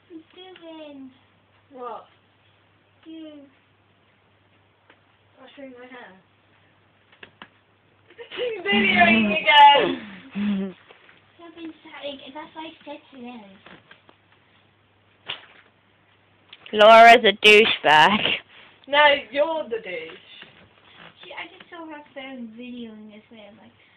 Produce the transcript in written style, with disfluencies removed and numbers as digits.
you doing? What? You. I'll show you my hair. She's videoing again! I've been static. That's what I said to them. Laura's a douchebag. No, you're the douche. I just saw her phone videoing this way. I'm like,